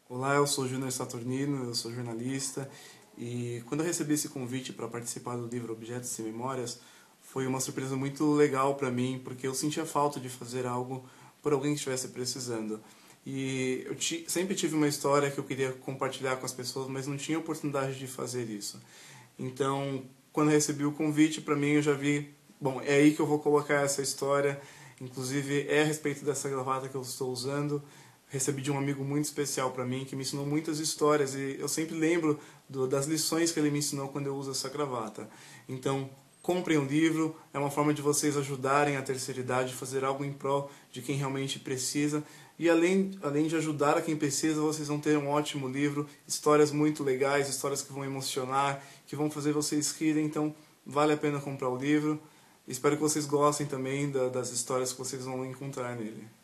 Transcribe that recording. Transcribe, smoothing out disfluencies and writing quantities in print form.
Olá, eu sou Júnior Saturnino, eu sou jornalista e quando eu recebi esse convite para participar do livro Objetos e Memórias, foi uma surpresa muito legal para mim, porque eu sentia falta de fazer algo por alguém que estivesse precisando. E eu sempre tive uma história que eu queria compartilhar com as pessoas, mas não tinha oportunidade de fazer isso. Então, quando eu recebi o convite, para mim eu já vi, bom, é aí que eu vou colocar essa história, inclusive é a respeito dessa gravata que eu estou usando. Recebi de um amigo muito especial para mim, que me ensinou muitas histórias e eu sempre lembro das lições que ele me ensinou quando eu uso essa gravata. Então, comprem um livro, é uma forma de vocês ajudarem a terceira idade, fazer algo em prol de quem realmente precisa. E além de ajudar a quem precisa, vocês vão ter um ótimo livro, histórias muito legais, histórias que vão emocionar, que vão fazer vocês rirem. Então, vale a pena comprar o livro. Espero que vocês gostem também das histórias que vocês vão encontrar nele.